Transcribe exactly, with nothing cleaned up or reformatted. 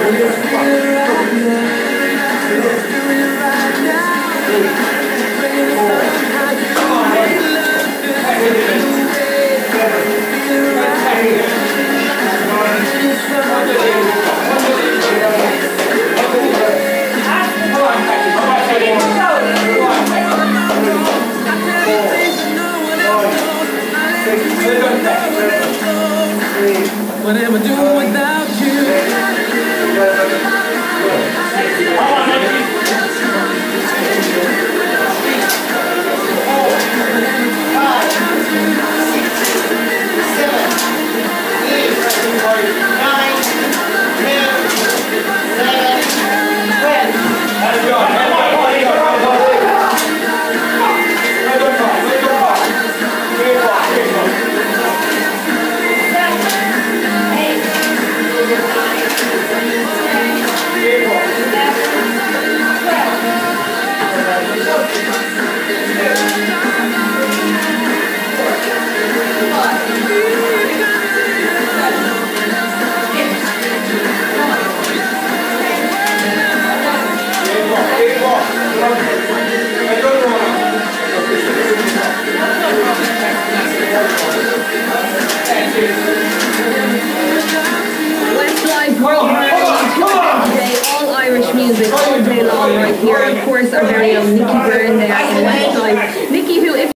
What am I doing without you? Five, six, seven, eight, nine, ten, eleven, twelve. Westlife World today, all Irish music all day long right here. Of course, our very own Nicky Byrne there in Westlife. Nicky, who if